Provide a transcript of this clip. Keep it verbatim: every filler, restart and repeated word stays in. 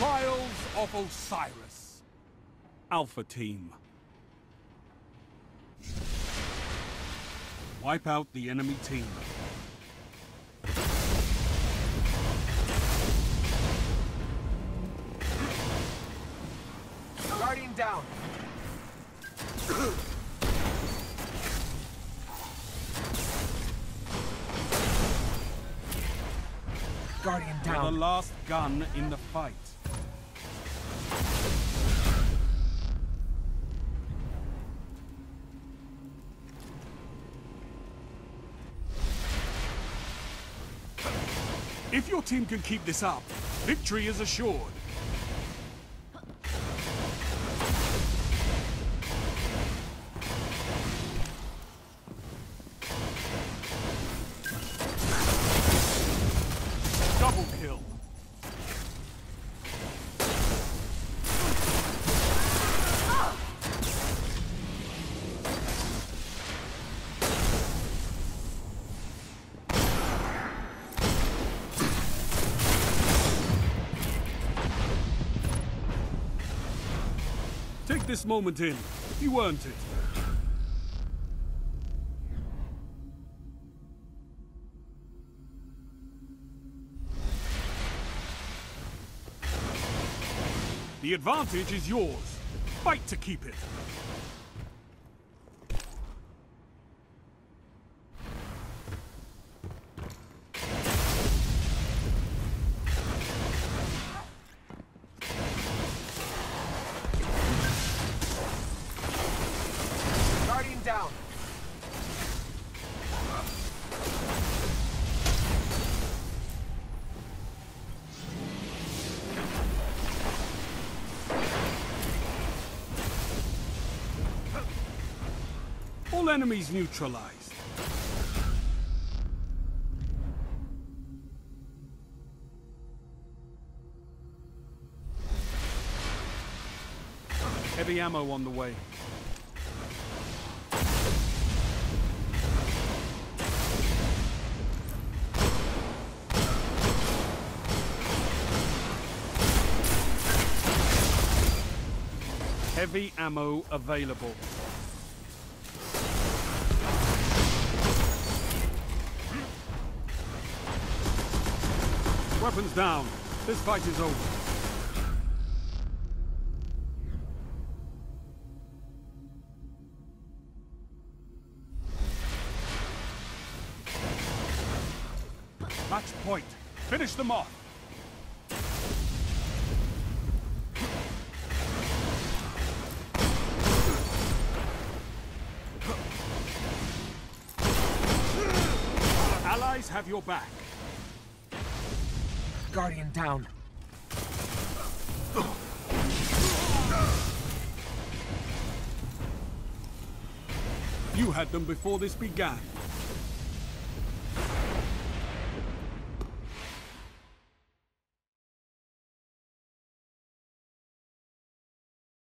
Trials of Osiris. Alpha Team. Wipe out the enemy team. Guardian down. Guardian You're down. the last gun in the fight. If your team can keep this up, victory is assured. Double kill. Take this moment in. You earned it. The advantage is yours. Fight to keep it. Guardian down. All enemies neutralized. Heavy ammo on the way. Heavy ammo available. Weapons down. This fight is over. Match point. Finish them off. Allies have your back. Guardian down. You had them before this began.